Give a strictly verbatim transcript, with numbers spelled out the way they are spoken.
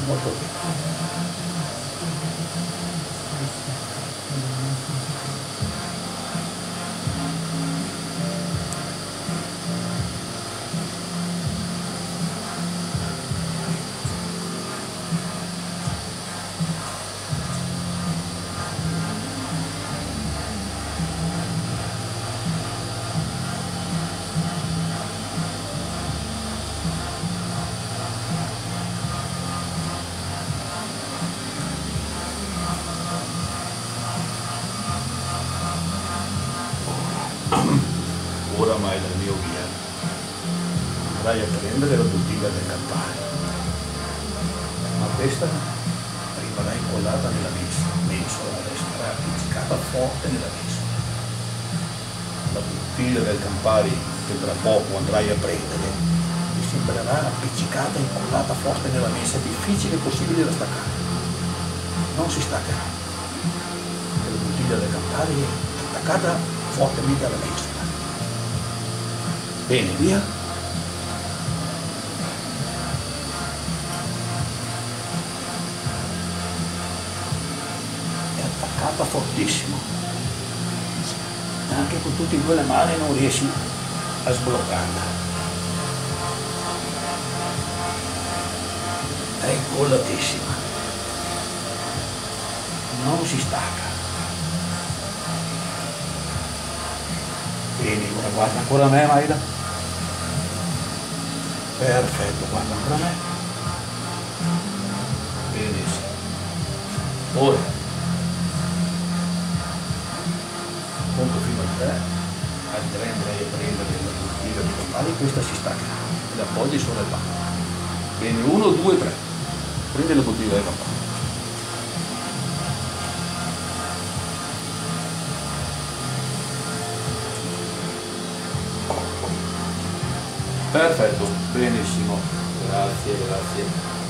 molto bene. Oramai dal mio via andrai a prendere la bottiglia del campane, ma questa rimarrà incollata nella mensola, resterà appiccicata forte nella mensola. La bottiglia del Campari che tra poco andrai a prendere ti sembrerà appiccicata e incollata forte nella mensola, è difficile possibile da staccare, non si staccherà. La bottiglia del Campari è attaccata fortemente alla mensola. Bene, via. È attaccata fortissimo. Anche con tutte e due le mani non riesci a sbloccarla. È incollatissima. Non si stacca. Bene, ora guarda ancora a me, Maida. Perfetto, guarda ancora a me. Benissimo. Ora, conto fino a tre, andrei a prendere la bottiglia di Campari, questa si staccherà e la appoggi sulle palle. Bene, uno, due, tre. Prendi la bottiglia di Campari. Perfetto, benissimo, grazie, grazie.